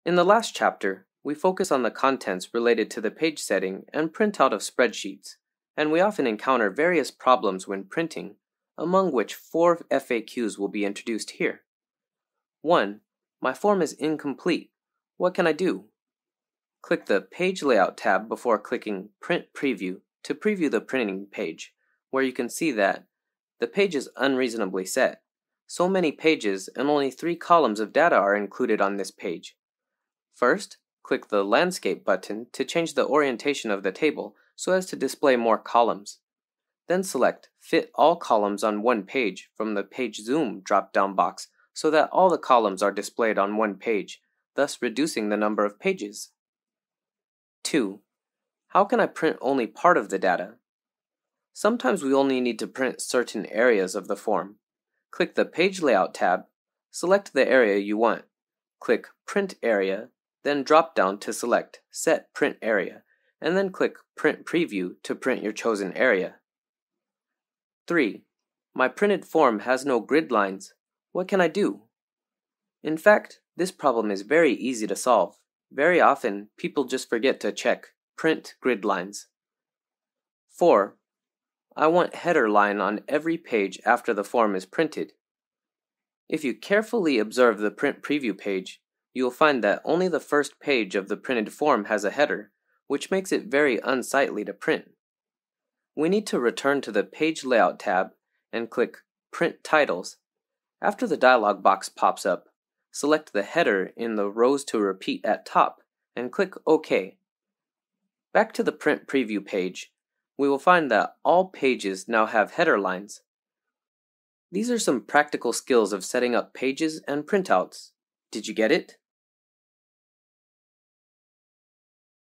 In the last chapter, we focus on the contents related to the page setting and printout of spreadsheets, and we often encounter various problems when printing, among which 4 FAQs will be introduced here. 1. My form is incomplete. What can I do? Click the Page Layout tab before clicking Print Preview to preview the printing page, where you can see that the page is unreasonably set. So many pages and only 3 columns of data are included on this page. First, click the Landscape button to change the orientation of the table so as to display more columns. Then select Fit All Columns on One Page from the Page Zoom drop-down box so that all the columns are displayed on one page, thus reducing the number of pages. 2. How can I print only part of the data? Sometimes we only need to print certain areas of the form. Click the Page Layout tab, select the area you want, click Print Area, then drop down to select Set Print Area, and then click Print Preview to print your chosen area. 3. My printed form has no grid lines. What can I do? In fact, this problem is very easy to solve. Very often, people just forget to check Print Grid Lines. 4. I want header line on every page after the form is printed. If you carefully observe the Print Preview page, you will find that only the first page of the printed form has a header, which makes it very unsightly to print. We need to return to the Page Layout tab and click Print Titles. After the dialog box pops up, select the header in the Rows to Repeat at top and click OK. Back to the Print Preview page, we will find that all pages now have header lines. These are some practical skills of setting up pages and printouts. Did you get it?